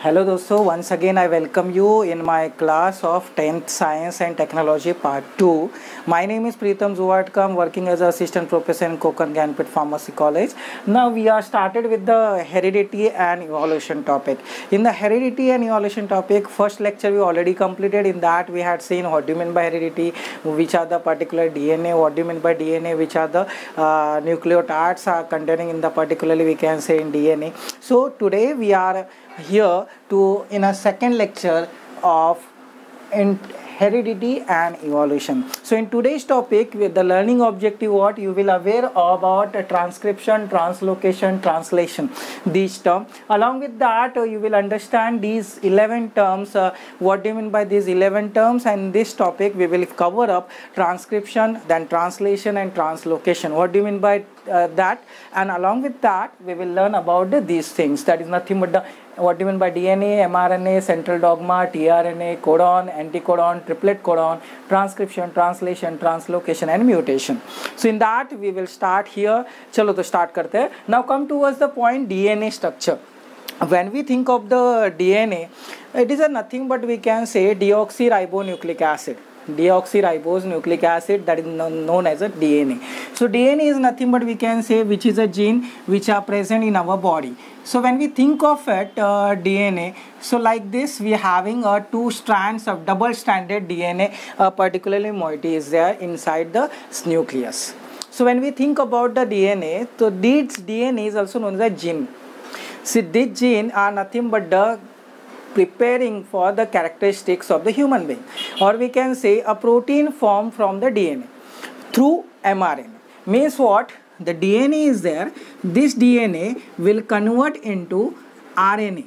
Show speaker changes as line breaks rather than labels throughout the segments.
Hello दोस्तों, once again I welcome you in my class of 10th Science and Technology Part 2. My name is Preetham Zuvatka. I'm working as an assistant professor in Konkan Gyanpith Pharmacy College. Now we are started with the heredity and evolution topic. In the heredity and evolution topic, first lecture we already completed. In that we had seen what do you mean by heredity, which are the particular DNA, what do you mean by DNA, which are the nucleotides are containing in the particularly we can say in DNA. So today we are here to in a second lecture of heredity and evolution. So in today's topic with the learning objective, what you will aware about transcription, translocation, translation, these terms. Along with that you will understand these 11 terms, what do you mean by these 11 terms, and this topic we will cover up transcription, then translation and translocation, what do you mean by that, and along with that we will learn about these things, that is nothing but the what do you mean by DNA, mRNA, central dogma, tRNA, codon, anticodon, triplet codon, transcription, translation, translocation and mutation. So in that we will start here. Chalo to start karte hain. Now come towards the point DNA structure. When we think of the DNA, it is a nothing but we can say deoxyribonucleic acid. Deoxyribose nucleic acid, that is known as a DNA. So DNA is nothing but we can say which is a gene which are present in our body. So when we think of it DNA, so like this we are having two strands of double-stranded DNA, particularly moiety is there inside the nucleus. So when we think about the DNA, so this DNA is also known as a gene. See, this gene are nothing but the preparing for the characteristics of the human being, or we can say a protein formed from the DNA through mRNA. Means what? The DNA is there, this DNA will convert into RNA.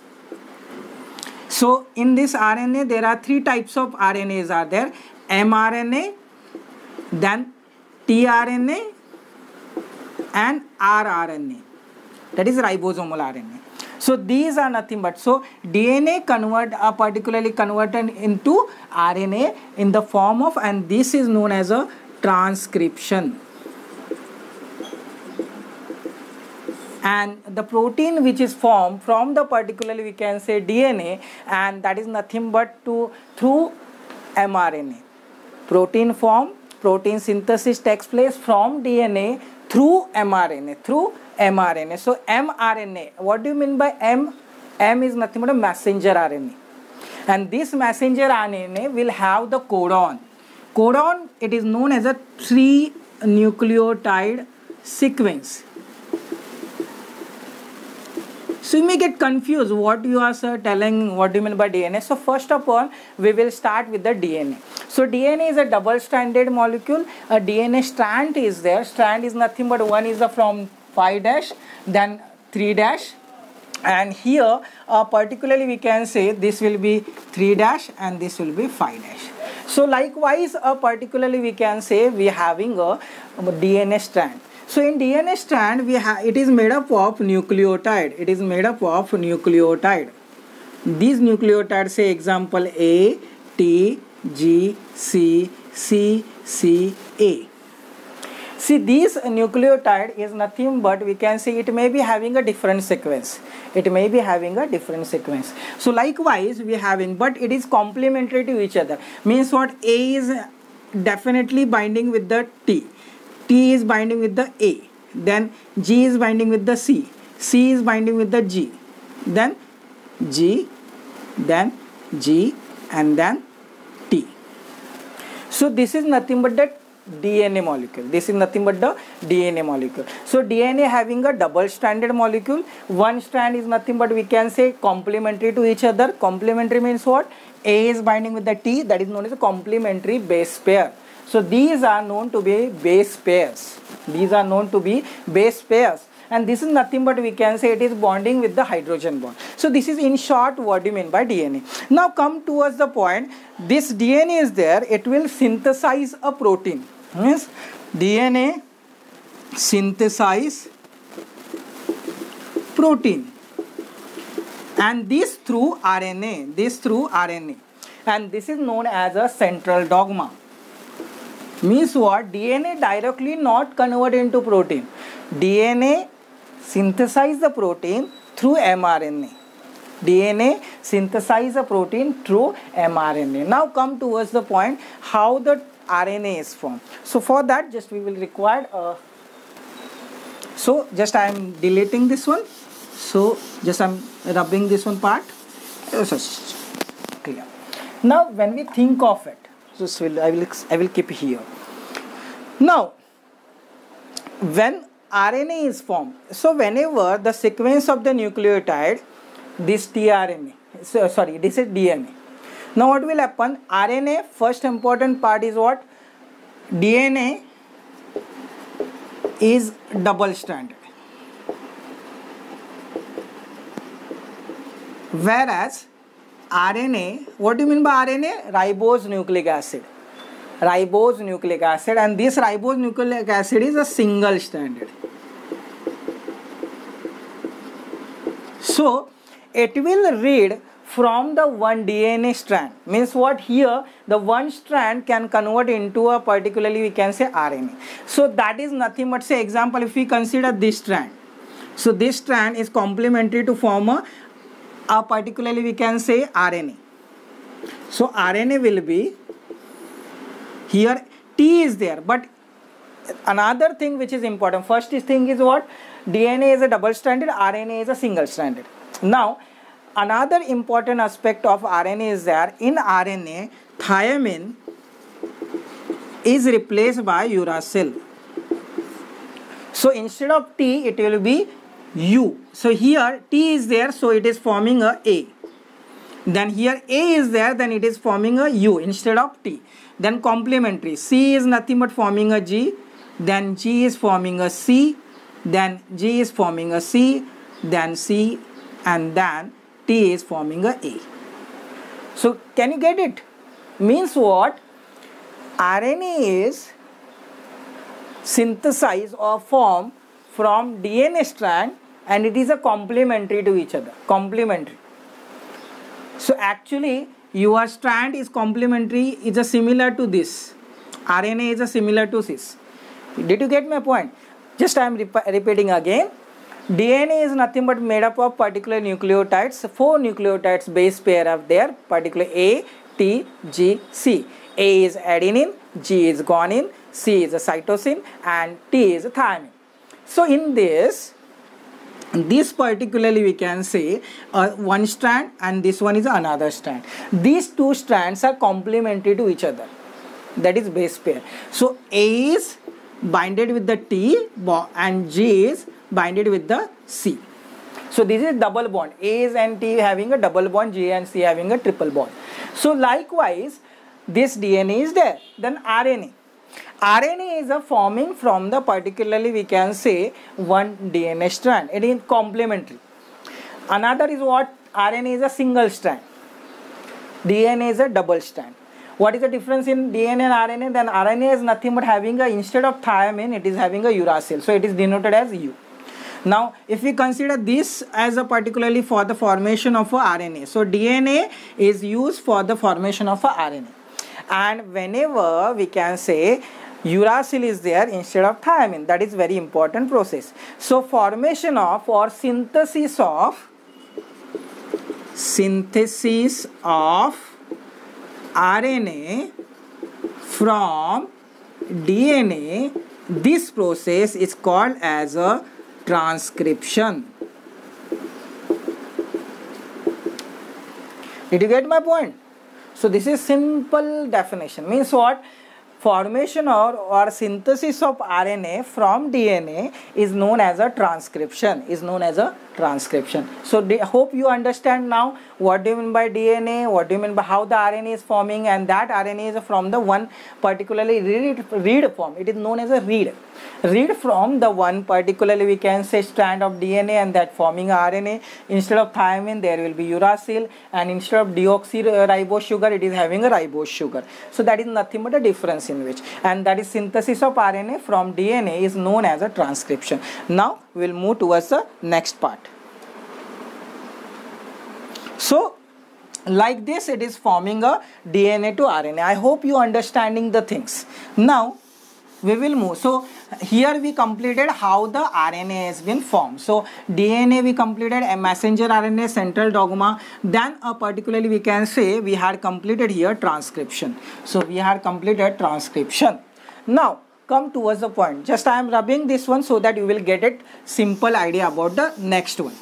So in this RNA there are three types of RNAs are there: mRNA, then tRNA and rRNA, that is ribosomal RNA. So these are nothing but, so DNA are particularly converted into RNA in the form of, and this is known as a transcription. And the protein which is formed from the particularly we can say DNA, and that is nothing but through mRNA. Protein form, protein synthesis takes place from DNA through mRNA, So mRNA, what do you mean by M? M is nothing but a messenger RNA. And this messenger RNA will have the codon. Codon, it is known as a 3 nucleotide sequence. So you may get confused what you are telling, what do you mean by DNA. So first of all, we will start with the DNA. So DNA is a double-stranded molecule. A DNA strand is there. Strand is nothing but one is from 5' then 3', and here particularly we can say this will be 3' and this will be 5'. So likewise particularly we can say we are having a DNA strand. So in DNA strand it is made up of nucleotide. It is made up of nucleotide. These nucleotides, say example A, T, G, C, C, C, A. See, this nucleotide is nothing but we can say it may be having a different sequence. It may be having a different sequence. So likewise we are having, but it is complementary to each other. Means what? A is definitely binding with the T. T is binding with the A. Then G is binding with the C. C is binding with the G. Then G, then G, and then T. So this is nothing but the DNA molecule. This is nothing but the DNA molecule. So DNA having a double-stranded molecule. One strand is nothing but we can say complementary to each other. Complementary means what? A is binding with the T, that is known as a complementary base pair. So these are known to be base pairs. These are known to be base pairs. And this is nothing but we can say it is bonding with the hydrogen bond. So this is in short what do you mean by DNA. Now come towards the point, this DNA is there, it will synthesize a protein. Means DNA synthesize protein, and this through RNA, and this is known as a central dogma. Means what? DNA directly not converted into protein. DNA synthesize the protein through mRNA. DNA synthesize a protein through mRNA. Now come towards the point how the RNA is formed. So for that just we will require so just I am deleting this one. So just I am rubbing this one part. Clear. Now when we think of it, so I will keep here. Now when RNA is formed, so whenever the sequence of the nucleotide, this tRNA, so sorry, this is DNA. Now what will happen? RNA, first important part is what? DNA is double stranded, whereas RNA, what do you mean by RNA? Ribose nucleic acid. Ribose nucleic acid, and this ribose nucleic acid is a single stranded. So it will read from the one DNA strand, means what? Here the one strand can convert into a particularly we can say RNA. So that is nothing but, say example, if we consider this strand, so this strand is complementary to form a particularly we can say RNA. So RNA will be here, T is there, but another thing which is important, first thing is what? DNA is a double stranded, RNA is a single stranded. Now another important aspect of RNA is that in RNA thymine is replaced by uracil. So instead of T it will be U. So here T is there, so it is forming a A. Then here A is there, then it is forming a U instead of T. Then complementary, C is nothing but forming a G, then G is forming a C, then G is forming a C, then C, and then T is forming a A. So can you get it? Means what? RNA is synthesized or formed from DNA strand, and it is a complementary to each other. Complementary. So actually your strand is complementary, is a similar to this. RNA is a similar to this. Did you get my point? Just I am repeating again. DNA is nothing but made up of particular nucleotides. 4 nucleotides base pair of there, particular A, T, G, C. A is adenine, G is guanine, C is a cytosine, and T is a thymine. So in this particularly we can say one strand, and this one is another strand. These two strands are complementary to each other. That is base pair. So A is binded with the T and G is binded with the C. So this is double bond. A and T having a double bond, G and C having a triple bond. So likewise this DNA is there. Then RNA. RNA is a forming from the particularly we can say one DNA strand. It is complementary. Another is what? RNA is a single strand. DNA is a double strand. What is the difference in DNA and RNA? Then RNA is nothing but having a, instead of thymine, it is having a uracil. So it is denoted as U. Now if we consider this as a particularly for the formation of a RNA. So DNA is used for the formation of a RNA. And whenever we can say uracil is there instead of thymine, that is very important process. So formation of or synthesis of RNA from DNA, this process is called as a transcription. Did you get my point? So this is simple definition. Means what? Formation or synthesis of RNA from DNA is known as a transcription. So I hope you understand now what do you mean by DNA, what do you mean by how the RNA is forming, and that RNA is from the one particularly read form. It is known as a read from the one particularly we can say strand of DNA, and that forming RNA. Instead of thymine there will be uracil, and instead of deoxyribose sugar it is having a ribose sugar. So that is nothing but a difference in which, and that is synthesis of RNA from DNA is known as a transcription. Now we will move towards the next part. So like this it is forming a DNA to RNA. I hope you understanding the things. Now we will move. So here we completed how the RNA has been formed. So DNA we completed, a messenger RNA, central dogma, then particularly we can say we had completed here transcription. So we had completed transcription. Now come towards the point. Just I am rubbing this one so that you will get it simple idea about the next one.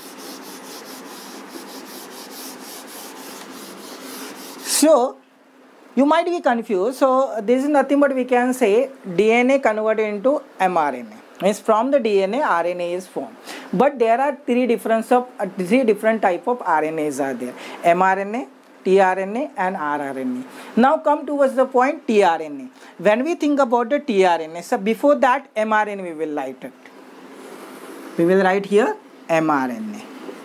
So you might be confused. So this is nothing but we can say DNA converted into mRNA. Means from the DNA RNA is formed. But there are three different type of RNAs are there: mRNA, tRNA and rRNA. Now come towards the point tRNA. When we think about the tRNA, so before that mRNA we will write it. We will write here mRNA.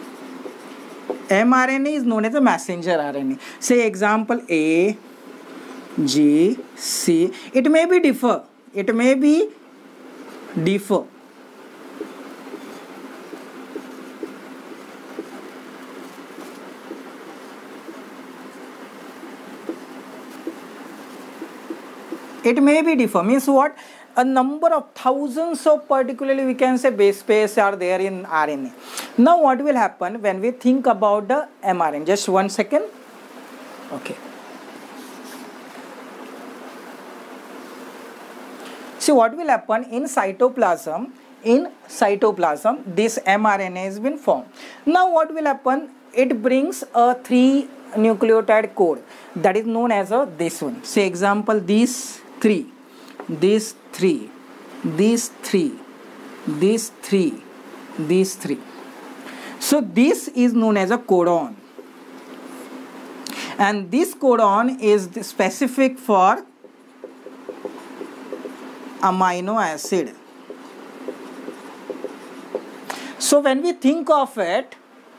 mRNA is known as a messenger RNA. Say example A, G, C. It may be differ. It may be differ. It may be differ means what? A number of thousands of particularly we can say base pairs are there in RNA. Now what will happen when we think about the mRNA? Just 1 second. Okay. See what will happen in cytoplasm. In cytoplasm, this mRNA has been formed. Now what will happen? It brings a 3 nucleotide code that is known as this one. Say example these 3, these 3, these 3, these 3, these 3. So this is known as a codon, and this codon is specific for amino acid. So when we think of it,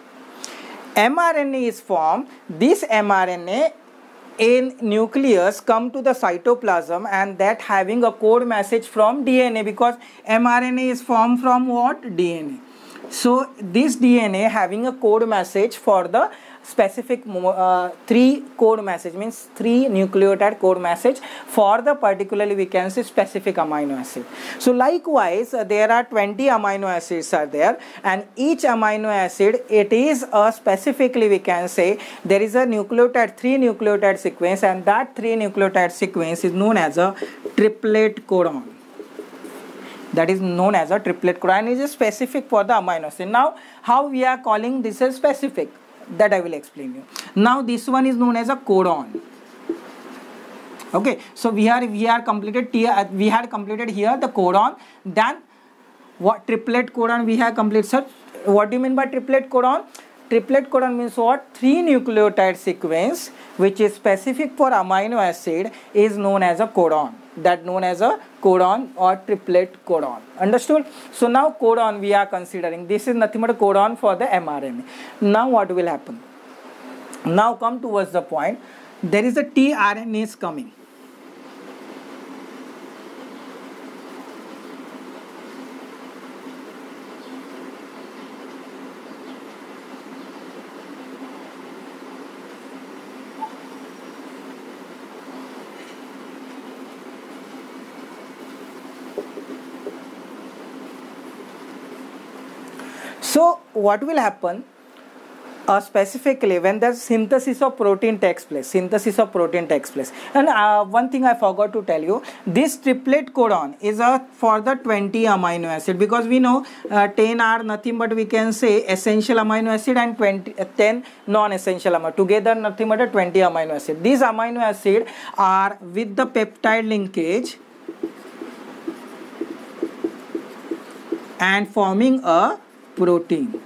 mRNA is formed. This mRNA in nucleus come to the cytoplasm, and that having a code message from DNA, because mRNA is formed from what? DNA. So this DNA having a code message for the specific 3 code message, means 3 nucleotide code message for the particularly we can say specific amino acid. So likewise there are 20 amino acids are there, and each amino acid it is a specifically we can say there is a nucleotide 3 nucleotide sequence, and that 3 nucleotide sequence is known as a triplet codon. That is known as a triplet codon, and is specific for the amino acid. Now how we are calling this as specific, that I will explain you. Now this one is known as a codon. Okay, so we had completed here the codon. Then what triplet codon we have completed, sir? What do you mean by triplet codon? Triplet codon means what? 3 nucleotide sequence which is specific for amino acid is known as a codon. That known as a codon or triplet codon. Understood? So now codon we are considering. This is nothing but a codon for the mRNA. Now what will happen? Now come towards the point. There is a tRNA is coming. So what will happen specifically when the synthesis of protein takes place, and one thing I forgot to tell you, this triplet codon is for the 20 amino acid, because we know 10 are nothing but we can say essential amino acid and 10 non-essential amino, together nothing but a 20 amino acid. These amino acid are with the peptide linkage and forming a protein.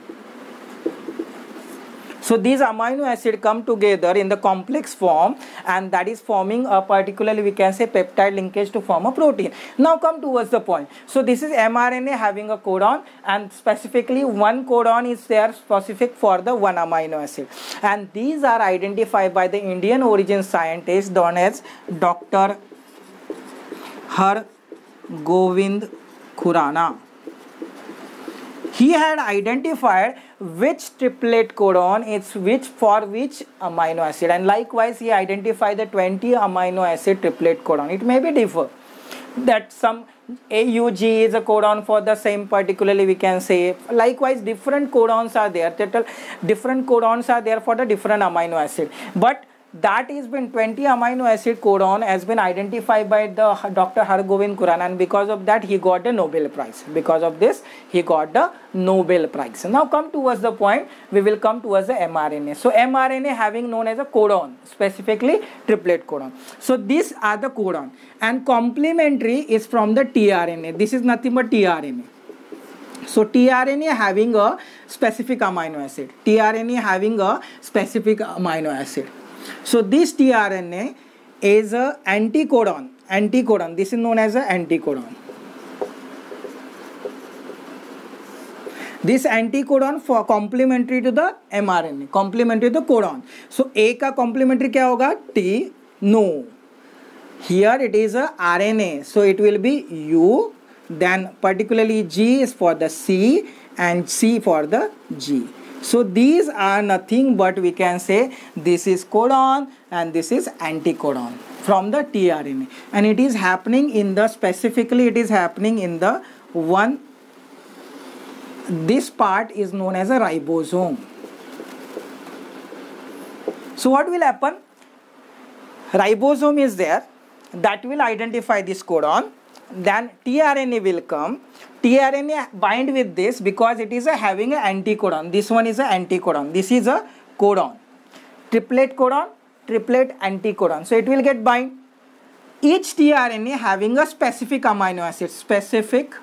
So these amino acids come together in the complex form, and that is forming a particularly we can say peptide linkage to form a protein. Now come towards the point. So this is mRNA having a codon, and specifically one codon is there specific for the one amino acid, and these are identified by the Indian origin scientist known as Dr. Har Govind Khurana. He had identified which triplet codon is which for which amino acid, and likewise he identified the 20 amino acid triplet codon. It may be differ, that some AUG is a codon for the same, particularly we can say. Likewise, different codons are there. Total different codons are there for the different amino acid. But that has been 20 amino acid codon has been identified by the Dr. Hargobind Khurana, and because of that he got the Nobel Prize. Because of this he got the Nobel Prize. Now come towards the point, we will come towards the mRNA. So mRNA having known as a codon, specifically triplet codon. So these are the codon, and complementary is from the tRNA. This is nothing but tRNA. So tRNA having a specific amino acid. tRNA having a specific amino acid. So this tRNA is a anticodon. Anticodon. This is known as a anticodon. This anticodon for complementary to the mRNA. Complementary to the codon. So A का complementary क्या होगा? T. No. Here it is a RNA. So it will be U. Then particularly G is for the C and C for the G. So these are nothing but we can say this is codon and this is anticodon from the tRNA, and it is happening in the, specifically it is happening in the one, this part is known as a ribosome. So what will happen? Ribosome is there, that will identify this codon. Then tRNA will come. tRNA bind with this because it is having an anticodon. This one is an anticodon. This is a codon. Triplet codon, triplet anticodon. So it will get bind. Each tRNA having a specific amino acid. Specific.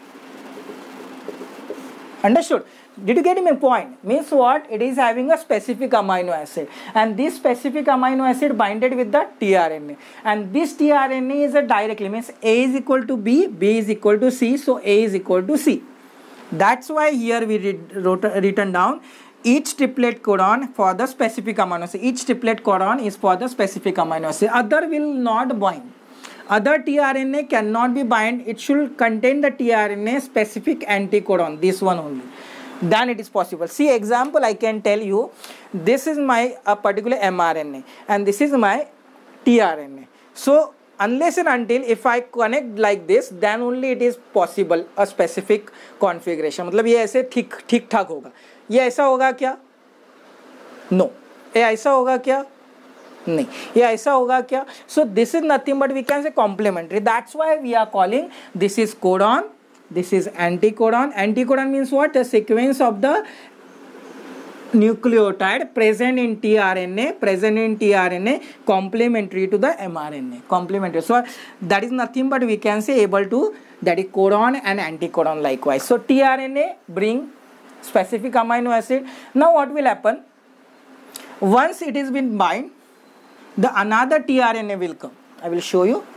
Understood? Did you get my point? Means what? It is having a specific amino acid, and this specific amino acid binded with the tRNA, and this tRNA is a directly, means A is equal to B, B is equal to C, so A is equal to C. That's why here we written down each triplet codon for the specific amino acid. Each triplet codon is for the specific amino acid. Other will not bind. Other tRNA cannot be bind. It should contain the tRNA specific anticodon. This one only. Then it is possible. See example, I can tell you, this is my a particular mRNA and this is my tRNA. So unless and until if I connect like this, then only it is possible a specific configuration. मतलब ये ऐसे ठीक ठाक होगा. ये ऐसा होगा क्या? No. ये ऐसा होगा क्या? नहीं. ये ऐसा होगा क्या? So this is nothing but we can say complementary. That's why we are calling this is codon. This is anticodon. Anticodon means what? A sequence of the nucleotide present in tRNA, complementary to the mRNA. Complementary. So that is nothing but we can say able to, that is codon and anticodon likewise. So tRNA bring specific amino acid. Now what will happen? Once it has been bind, the another tRNA will come. I will show you.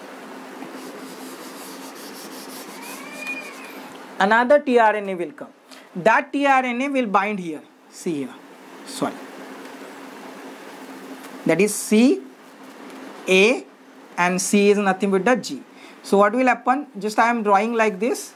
Another tRNA will come. That tRNA will bind here. See here. Sorry. That is C, A, and C is nothing but the G. So what will happen? Just I am drawing like this.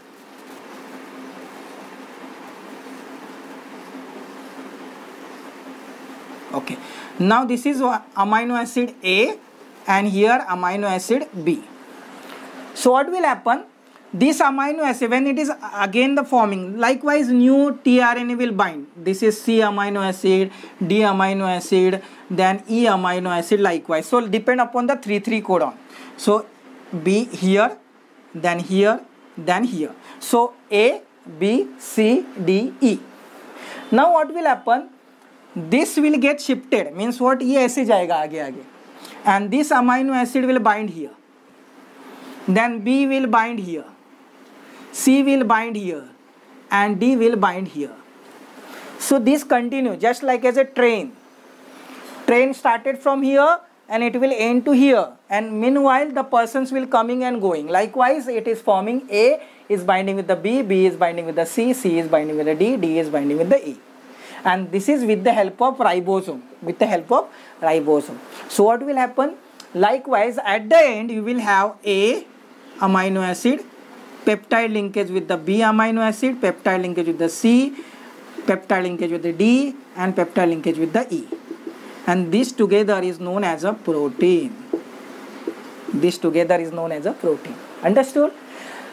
Okay. Now this is amino acid A and here amino acid B. So what will happen? This amino acid, when it is again the forming, likewise new tRNA will bind. This is C amino acid, D amino acid, then E amino acid likewise. So depend upon the 3,3 codon. So B here, then here, then here. So A, B, C, D, E. Now what will happen? This will get shifted. Means what? ये ऐसे जाएगा आगे आगे. And this amino acid will bind here. Then B will bind here. C will bind here and D will bind here. So this continue just like as a train. Train started from here and it will end to here, and meanwhile the persons will coming and going. Likewise it is forming A is binding with the B, B is binding with the C, C is binding with the D, D is binding with the E. And this is with the help of ribosome. With the help of ribosome. So what will happen? Likewise at the end you will have A amino acid, peptide linkage with the B amino acid, peptide linkage with the C, peptide linkage with the D, and peptide linkage with the E. And this together is known as a protein. This together is known as a protein. Understood?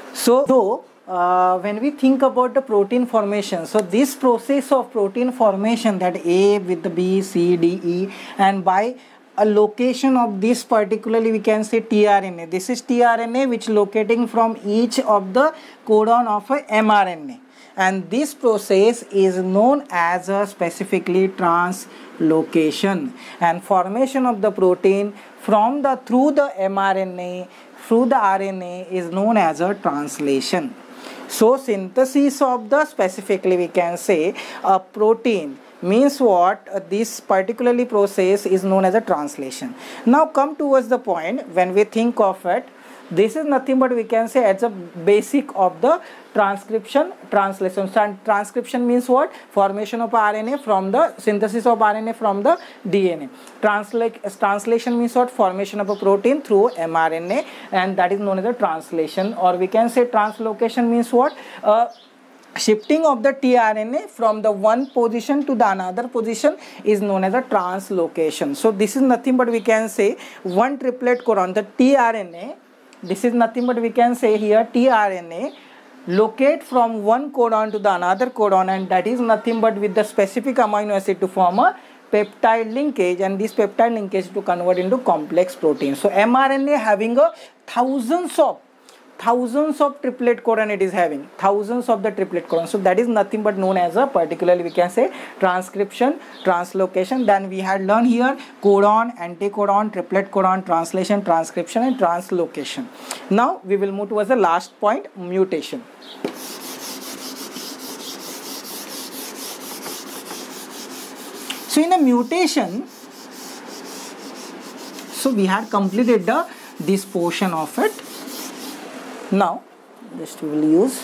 When we think about the protein formation, so this process of protein formation, that A with the B, C, D, E, and by a location of this particularly we can say tRNA. This is tRNA which locating from each of the codon of a mRNA, and this process is known as a specifically translocation, and formation of the protein from the through the mRNA through the RNA is known as a translation. So synthesis of the specifically we can say a protein means what, this particularly process is known as a translation. Now come towards the point when we think of it, this is nothing but we can say it's a basic of the transcription translation. Transcription means what, formation of RNA from the synthesis of RNA from the DNA. Translation means what, formation of a protein through mRNA, and that is known as a translation. Or we can say translocation means what, shifting of the tRNA from the one position to the another position is known as a translocation. So this is nothing but we can say one triplet codon, the tRNA, this is nothing but we can say here tRNA locate from one codon to the another codon, and that is nothing but with the specific amino acid to form a peptide linkage, and this peptide linkage to convert into complex protein. So mRNA having a thousands of triplet codon, it is having thousands of the triplet codon. So that is nothing but known as a particularly we can say transcription, translocation. Then we had learned here codon, anticodon, triplet codon, translation, transcription, and translocation. Now we will move towards the last point, mutation. So in a mutation, so we had completed this portion of it. Now just we will use,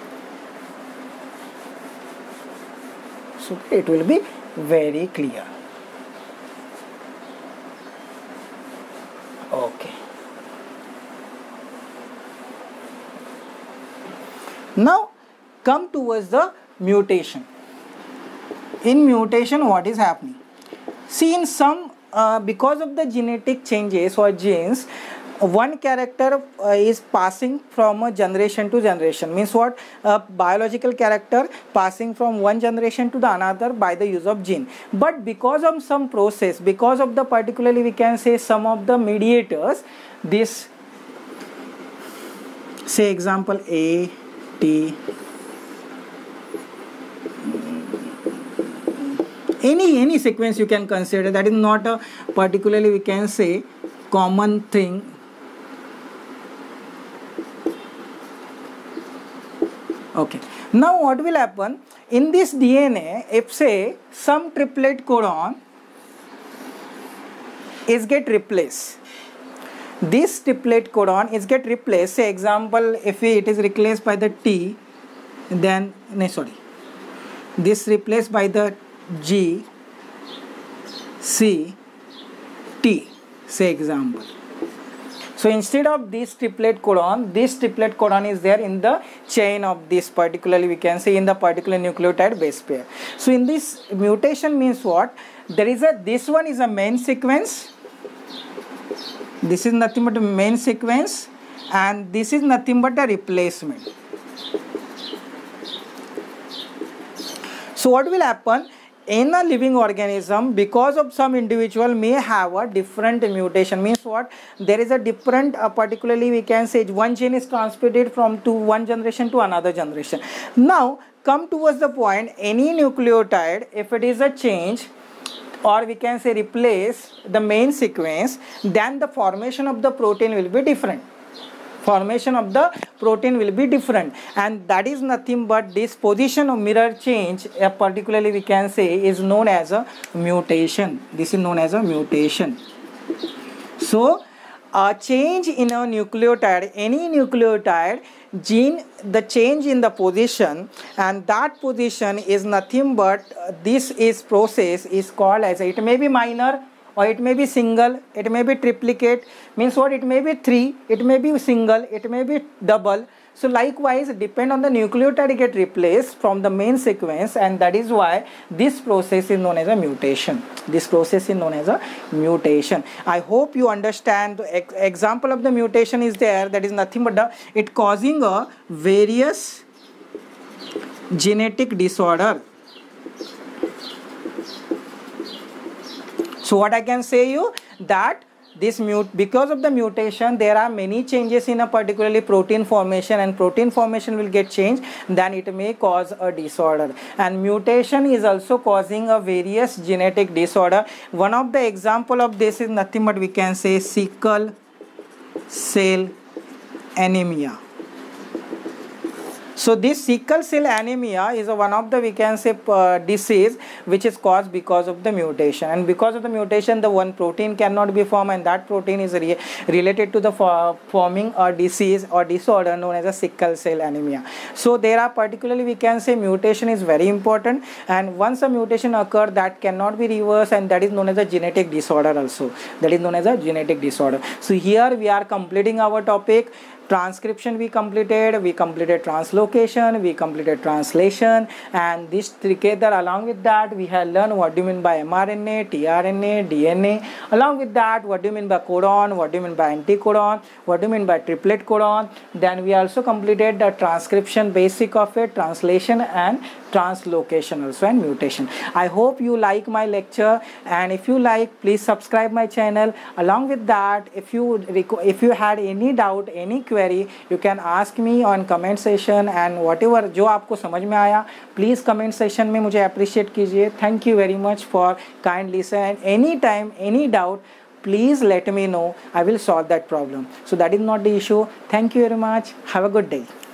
so it will be very clear. Okay. Now come towards the mutation. In mutation, what is happening? See, in some because of the genetic changes or genes, one character is passing from a generation to generation. Means what, a biological character passing from one generation to the another by the use of gene. But because of some process, because of the particularly we can say some of the mediators, this say example A, T, any sequence you can consider, that is not a particularly we can say common thing. Okay. Now what will happen in this DNA, if say some triplet codon is get replaced, this triplet codon is get replaced, say example if it is replaced by the T, then this replaced by the G, C, T, say example. So instead of this triplet codon is there in the chain of this particularly we can say in the particular nucleotide base pair. So in this mutation means what, there is a, this one is a main sequence, this is nothing but a main sequence, and this is nothing but a replacement. So what will happen in a living organism, because of some individual may have a different mutation, means what, there is a different particularly we can say one gene is transmitted from to one generation to another generation. Now come towards the point, any nucleotide if it is a change or we can say replace the main sequence, then the formation of the protein will be different. Formation of the protein will be different, and that is nothing but this position of mirror change, particularly we can say is known as a mutation. This is known as a mutation. So a change in a nucleotide, any nucleotide gene, the change in the position, and that position is nothing but this is process is called as it may be minor or it may be single, it may be triplicate, means what, it may be 3, it may be single, it may be double. So likewise, depend on the nucleotide get replaced from the main sequence, and that is why this process is known as a mutation. This process is known as a mutation. I hope you understand. The example of the mutation is there, that is nothing but it causing a various genetic disorder. So what I can say you that this because of the mutation there are many changes in a particularly protein formation, and protein formation will get changed, then it may cause a disorder. And mutation is also causing a various genetic disorder. One of the example of this is nothing but we can say sickle cell anemia. So this sickle cell anemia is one of the we can say disease which is caused because of the mutation, and because of the mutation the one protein cannot be formed, and that protein is related to the forming a disease or disorder known as a sickle cell anemia. So there are particularly we can say mutation is very important, and once a mutation occur that cannot be reversed, and that is known as a genetic disorder also. That is known as a genetic disorder. So here we are completing our topic. Transcription we completed translocation, we completed translation, and this together along with that we have learned what do you mean by mRNA, tRNA, DNA. Along with that, what do you mean by codon, what do you mean by anticodon, what do you mean by triplet codon. Then we also completed the transcription basic of it, translation and translocation also, and mutation. I hope you like my lecture, and if you like, please subscribe my channel. Along with that, if you had any doubt, any query, you can ask me on comment section, and whatever जो आपको समझ में आया please comment section में मुझे appreciate कीजिए. Thank you very much for kind listen, and anytime any doubt please let me know. I will solve that problem. So that is not the issue. Thank you very much. Have a good day.